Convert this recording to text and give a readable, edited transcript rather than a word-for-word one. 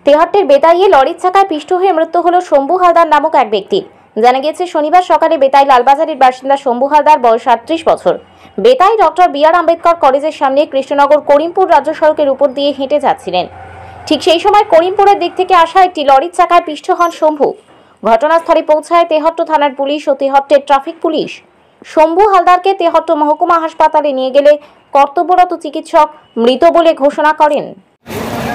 তেহট্টের বেতাইয়ে লরির চাকায় পিষ্ট হয়ে মৃত্যু হল শম্ভু হালদার নামক এক ব্যক্তির। জানা গেছে শনিবার সকালে বেতাই লালবাজারের বাসিন্দা শম্ভু হালদার বয়স ৩৭ বছর। Betai doctor B R Ambedkar কলেজের সামনে কৃষ্ণনগর করিমপুর রাজ্য সড়কের উপর দিয়ে হেঁটে যাচ্ছিলেন। ঠিক সেই সময় করিমপুরের দিক থেকে আসা একটি লরির চাকায় পিষ্ট হন শম্ভু। ঘটনাস্থলে পৌঁছায় তেহট্ট থানার পুলিশ ও তেহট্টের ট্রাফিক পুলিশ। শম্ভু হালদারকে তেহট্ট মহকুমা হাসপাতালে নিয়ে গেলে কর্তব্যরত চিকিৎসক মৃত বলে ঘোষণা করেন।